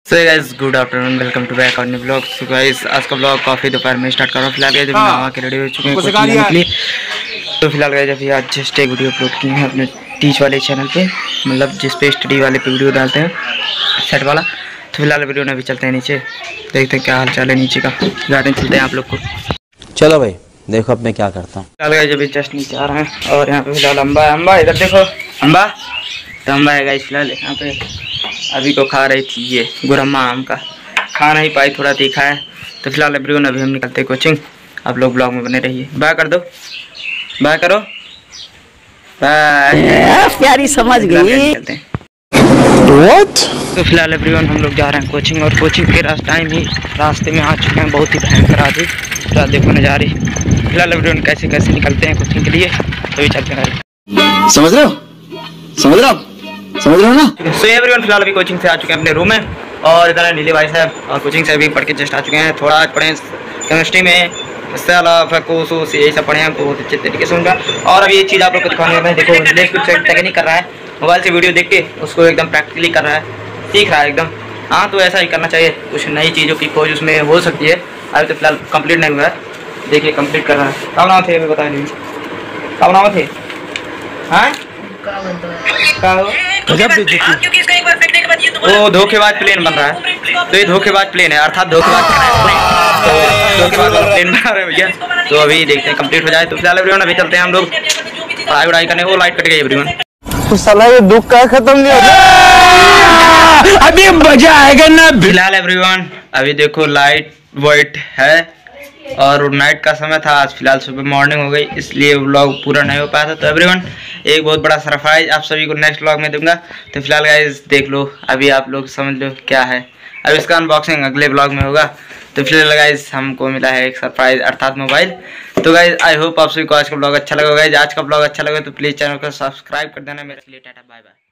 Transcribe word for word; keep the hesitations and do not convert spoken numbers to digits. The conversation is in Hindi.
So guys good afternoon, welcome to back on blog. So guys आज का ब्लॉग काफ़ी दोपहर में स्टार्ट कर रहा हूँ। फिलहाल जब नहा के रेडी हो चुके हैं निकली, तो फिलहाल गाइस अभी आज जस्ट एक वीडियो अपलोड की है अपने टीच वाले चैनल पे, मतलब जिस पे स्टडी वाले पे वीडियो डालते हैं सेट वाला। तो फिलहाल वीडियो में अभी चलते हैं नीचे, देखते हैं क्या हाल चाल है नीचे का। गार्डन चलते हैं आप लोग को। चलो भाई देखो अब मैं क्या करता हूँ। फिलहाल गाइस अभी जस्ट नीचे आ रहे हैं और यहाँ पे फिलहाल अम्बा अम्बा इधर देखो अम्बा, तो अम्बा है गाइस फिलहाल यहाँ पे अभी को खा रही थी ये गुरम्मा आम का, खा नहीं पाई, थोड़ा तीखा है। तो फिलहाल एवरीवन अभी हम निकलते हैं कोचिंग, आप लोग ब्लॉग में बने रहिए। बाय कर दो, बाय करो, बाय। प्यारी समझ गई। What? तो फिलहाल एवरीवन हम लोग जा रहे हैं कोचिंग, और कोचिंग के रास्ते टाइम ही रास्ते में आ चुके हैं, बहुत ही भयंकर आज फिलहाल देखो नज़ारे। फिलहाल एवरीवन कैसे कैसे निकलते हैं कोचिंग के लिए, तो चलते हैं। समझ रहे हो समझ रहे हो समझ रहे हो ना। सो एवरीवन फिलहाल अभी कोचिंग से आ चुके हैं अपने रूम में, और इधर नीले भाई साहब और कोचिंग से अभी पढ़ के जस्ट आ चुके हैं। थोड़ा आज पढ़े केमिस्ट्री में, इससे अलावा कोस वोस यही सब पढ़े हैं, बहुत अच्छे तरीके से उनका। और अभी ये चीज़ आप लोग को दिखाने में, देखो लेख कुछ टेक्निक कर रहा है, मोबाइल से वीडियो देख के उसको एकदम प्रैक्टिकली कर रहा है, सीख रहा है एकदम। हाँ तो ऐसा ही करना चाहिए, कुछ नई चीज़ों की खोज उसमें हो सकती है। अभी तो फिलहाल कंप्लीट नहीं हुआ है, देखिए कंप्लीट कर रहा है। कब नाम थे बता नहीं, कब नाम थे? हाँ वो धोखेबाज प्लेन बन रहा है, तो ये धोखेबाज प्लेन है, अर्थात धोखेबाज तो धोखेबाज वाला प्लेन बना रहे हैं भैया। तो अभी देखते हैं कंप्लीट हो जाए। तो फिलहाल एवरीवन अभी चलते हैं हम लोग पढ़ाई वढ़ाई करने। वो लाइट कट गई एवरीवन, साला ये दुख का खत्म नहीं होता, अभी मजा आएगा ना। फिलहाल एवरीवन अभी देखो लाइट वाइट है और नाइट का समय था, आज फिलहाल सुबह मॉर्निंग हो गई, इसलिए व्लॉग पूरा नहीं हो पाया था। तो एवरीवन एक बहुत बड़ा सरप्राइज आप सभी को नेक्स्ट व्लॉग में दूंगा। तो फिलहाल गाइस देख लो, अभी आप लोग समझ लो क्या है। अब इसका अनबॉक्सिंग अगले व्लॉग में होगा। तो फिलहाल गाइस हमको मिला है एक सरप्राइज, अर्थात मोबाइल। तो गाइस आई होप आप सभी को आज का ब्लॉग अच्छा लगा। गाइस आज का ब्लॉग अच्छा लगा तो प्लीज़ चैनल को सब्सक्राइब कर देना। मेरे लिए टाटा बाय बाय।